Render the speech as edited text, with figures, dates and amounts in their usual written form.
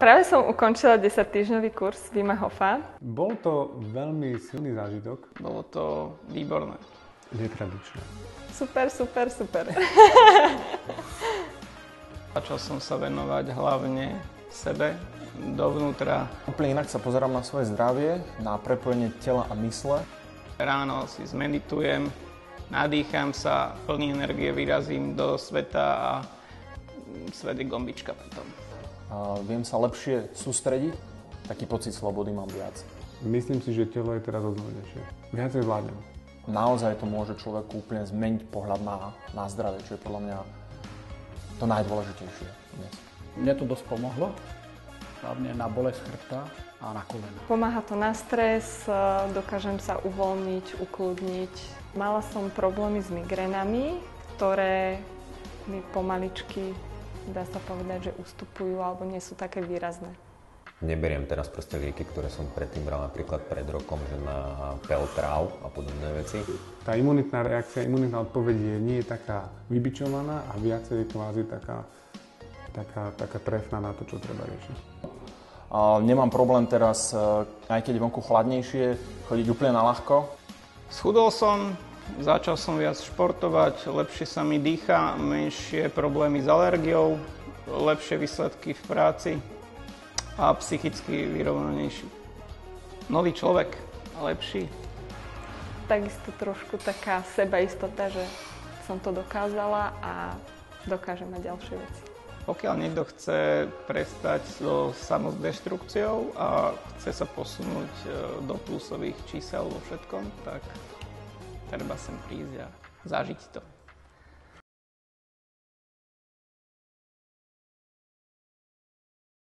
Práve som ukončila 10-týždňový kurz Wima Hofa. Bol to veľmi silný zážitok. Bolo to výborné. Netradičné. Super. Začal som sa venovať hlavne sebe, dovnútra. Úplne inak sa pozerám na svoje zdravie, na prepojenie tela a mysle. Ráno si zmeditujem, nadýcham sa, plný energie vyrazím do sveta a svet je gombička potom. Viem sa lepšie sústrediť, taký pocit slobody mám viac. Myslím si, že telo je teraz odhodnejšie. Viacej vládnem. Naozaj to môže človeku úplne zmeniť pohľad na zdravie, čo je podľa mňa to najdôležitejšie dnes. Mne to dosť pomohlo, hlavne na bolesť chrbta a na kolena. Pomáha to na stres, dokážem sa uvoľniť, ukludniť. Mala som problémy s migrénami, ktoré mi pomaličky, dá sa povedať, že ustupujú alebo nie sú také výrazné. Neberiem teraz proste lieky, ktoré som predtým bral napríklad pred rokom, že na Peltrav a podobné veci. Tá imunitná reakcia, imunitná odpoveď nie je taká vybičovaná a viacej je kvázi taká trefná na to, čo treba riešiť. Nemám problém teraz, aj keď je vonku chladnejšie, chodiť úplne na ľahko. Schudol som, začal som viac športovať, lepšie sa mi dýcha, menšie problémy s alergiou, lepšie výsledky v práci a psychicky vyrovnanejší. Nový človek, lepší. Takisto trošku taká sebaistota, že som to dokázala a dokážem mať ďalšie veci. Pokiaľ niekto chce prestať so samodeštrukciou a chce sa posunúť do plusových čísel vo všetkom, tak treba sem prísť a zažiť to.